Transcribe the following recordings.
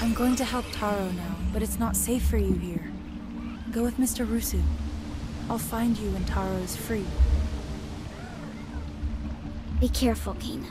I'm going to help Taro now, but it's not safe for you here. Go with Mr. Rusu. I'll find you when Taro is free. Be careful, Kena.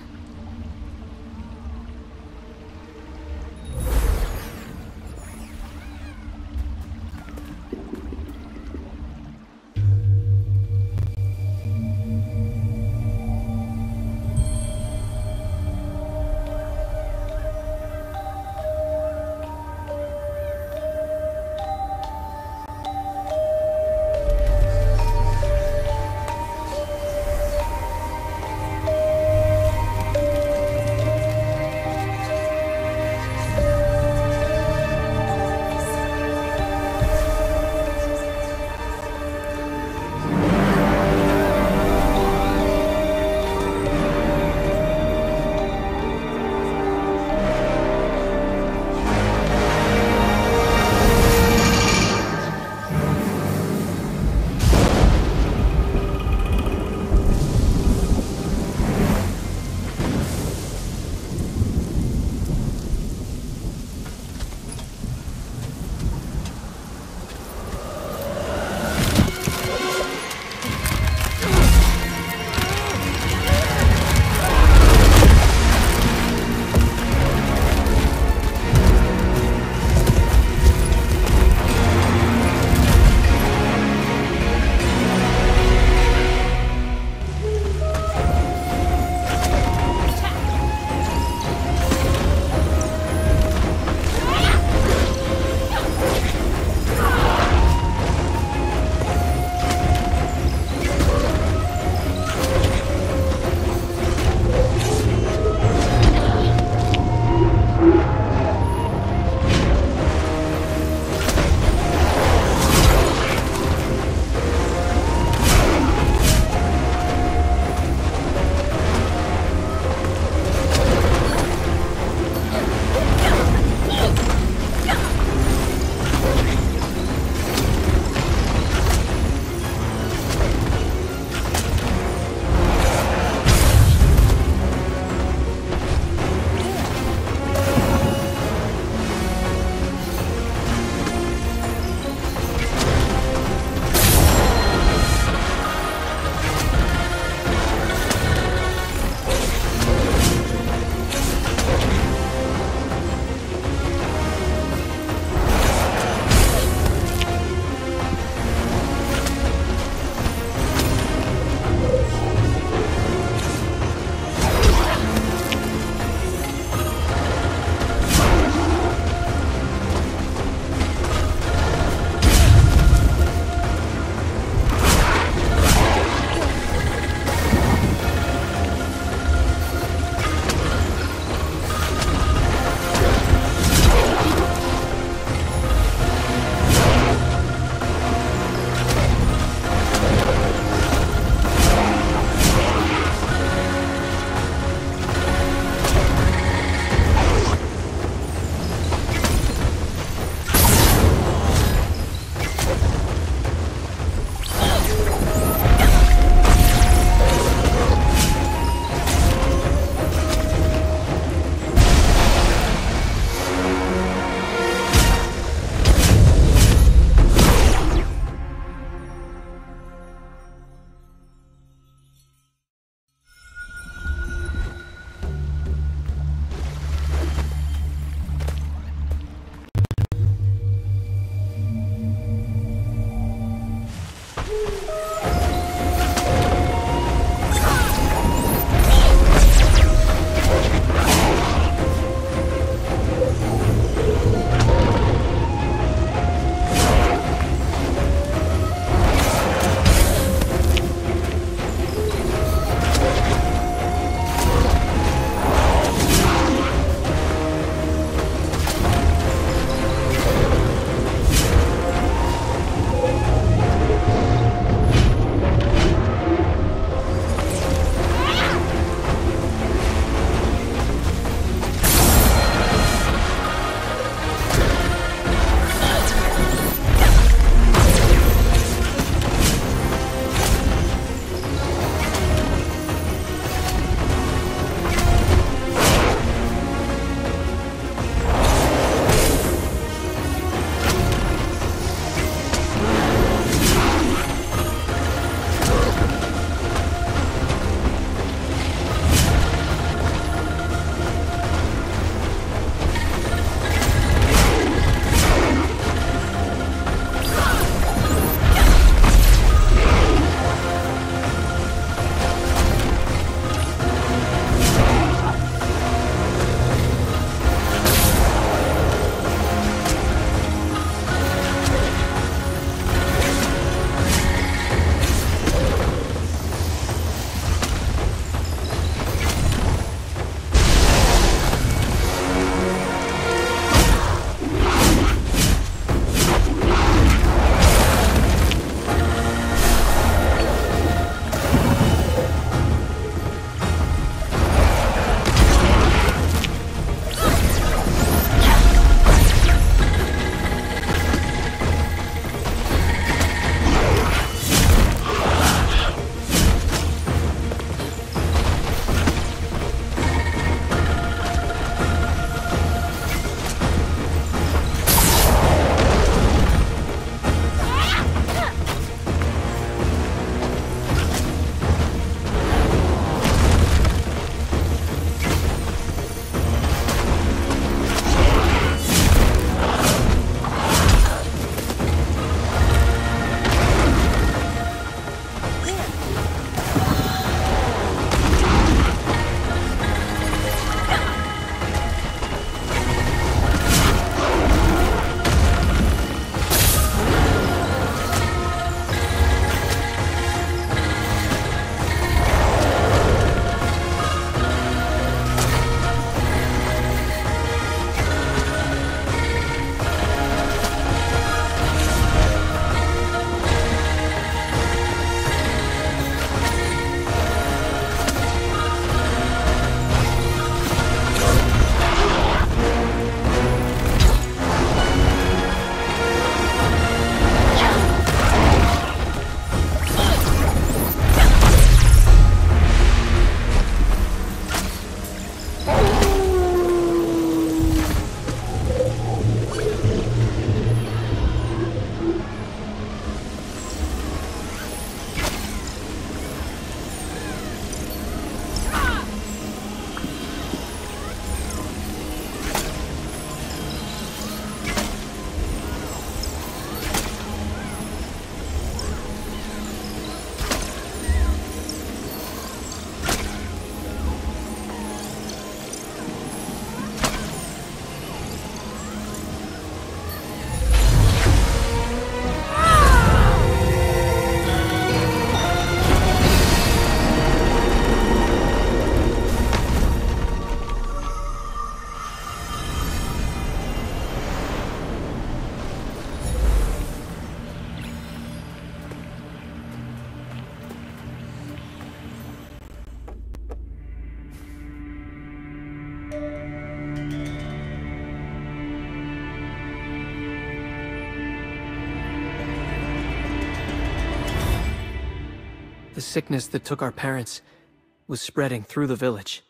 The sickness that took our parents was spreading through the village.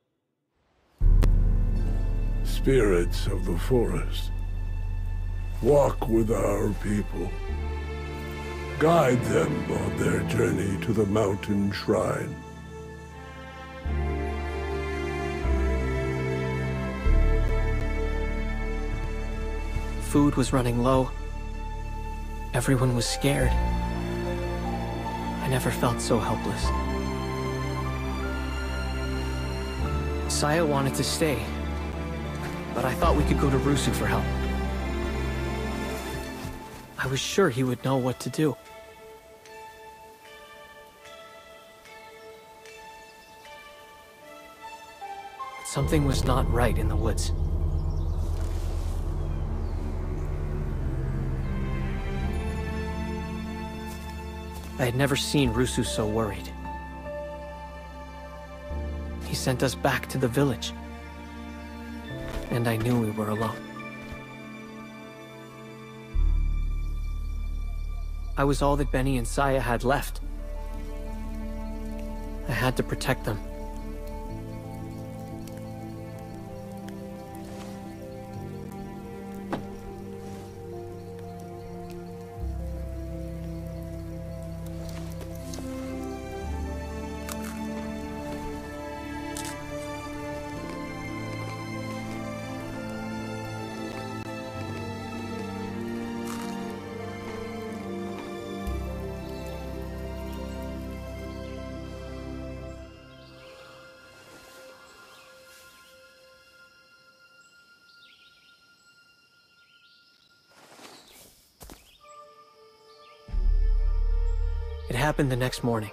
Spirits of the forest, walk with our people. Guide them on their journey to the mountain shrine. Food was running low. Everyone was scared. I never felt so helpless. Saya wanted to stay, but I thought we could go to Rusu for help. I was sure he would know what to do. But something was not right in the woods. I had never seen Rusu so worried. He sent us back to the village, and I knew we were alone. I was all that Benny and Saya had left. I had to protect them. It happened the next morning.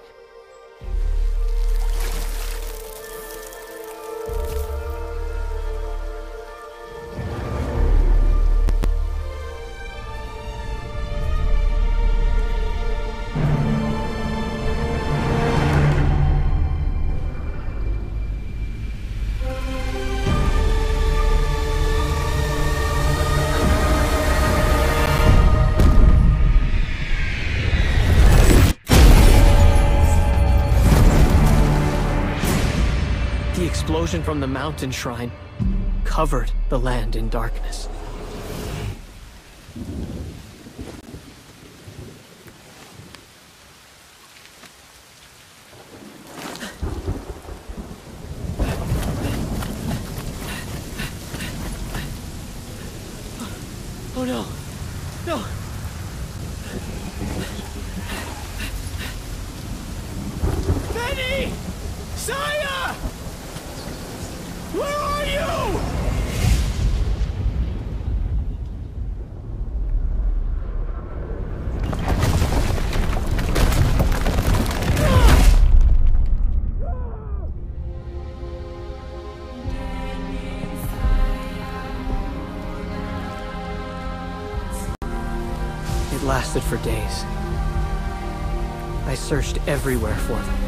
The explosion from the mountain shrine covered the land in darkness. Oh no! No! Benny! Saya! Where are you? It lasted for days. I searched everywhere for them.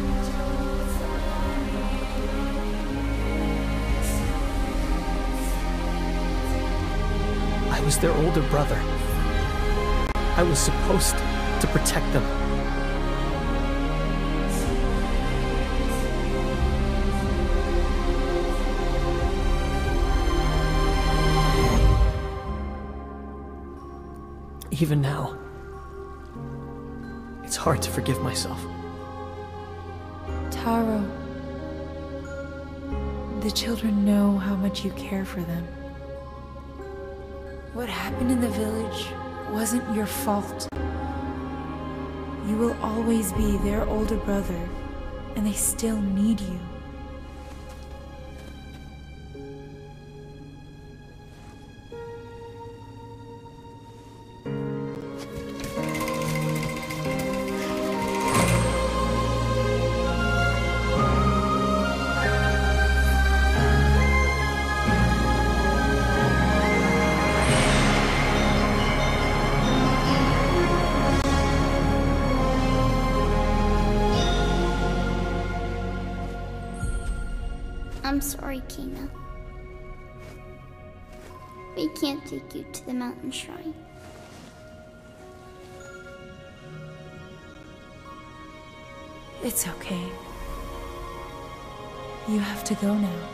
I was their older brother. I was supposed to protect them. Even now, it's hard to forgive myself. Taro, the children know how much you care for them. What happened in the village wasn't your fault. You will always be their older brother, and they still need you. I'm sorry, Kina. We can't take you to the mountain shrine. It's okay. You have to go now.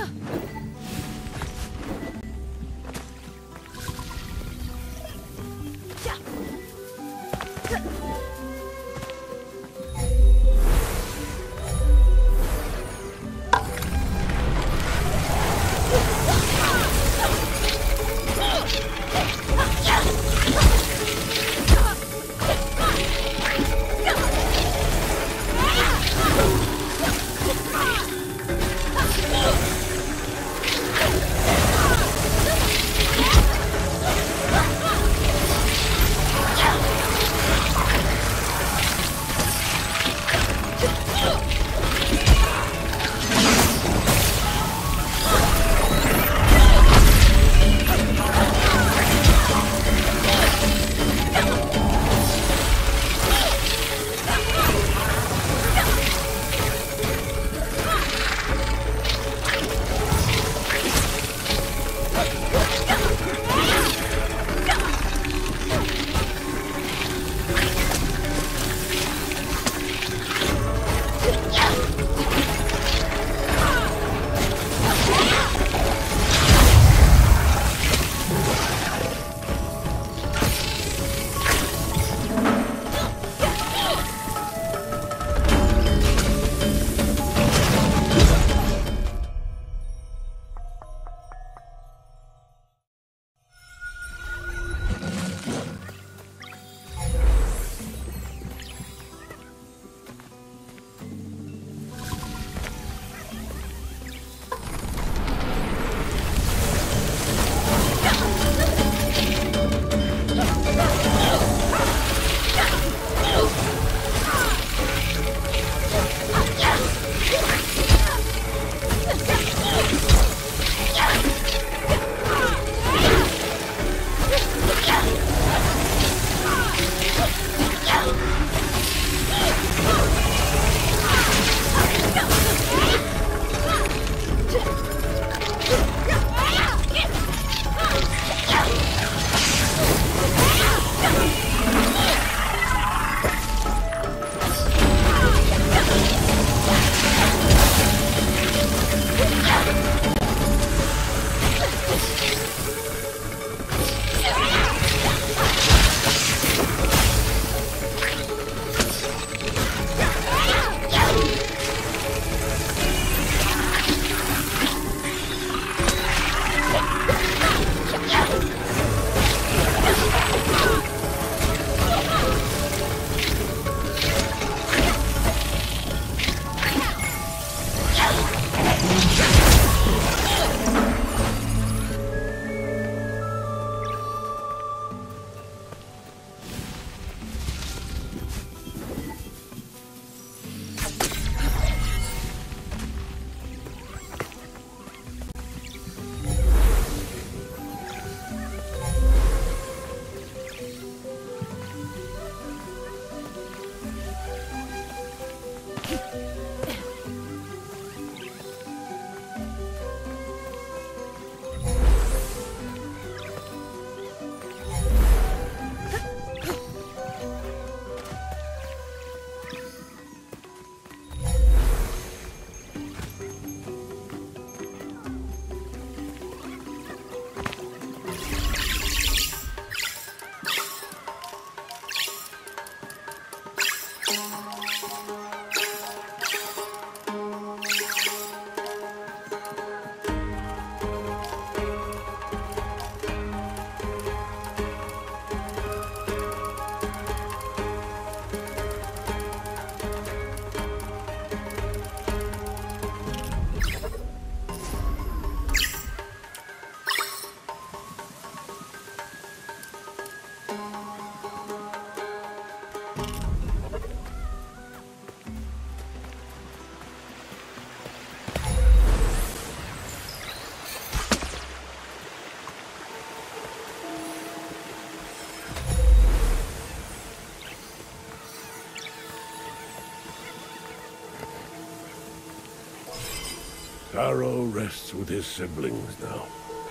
Taro rests with his siblings now.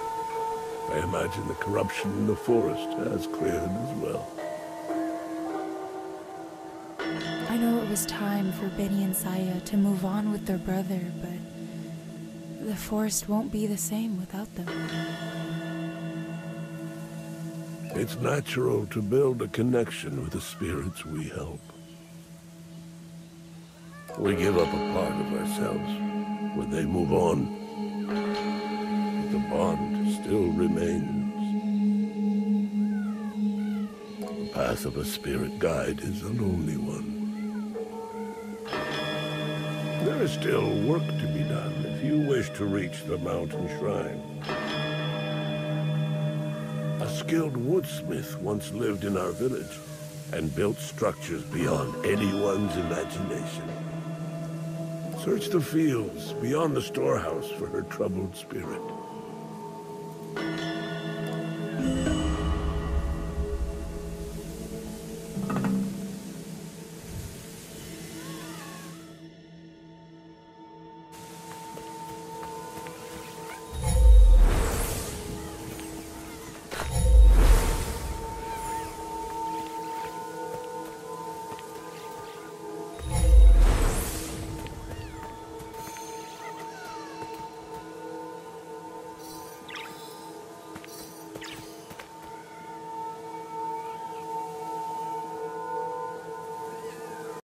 I imagine the corruption in the forest has cleared as well. I know it was time for Beni and Saya to move on with their brother, but The forest won't be the same without them. It's natural to build a connection with the spirits we help. We give up a part of ourselves when they move on. But the bond still remains. The path of a spirit guide is a lonely one. There is still work to be done if you wish to reach the mountain shrine. A skilled woodsmith once lived in our village and built structures beyond anyone's imagination. Search the fields beyond the storehouse for her troubled spirit.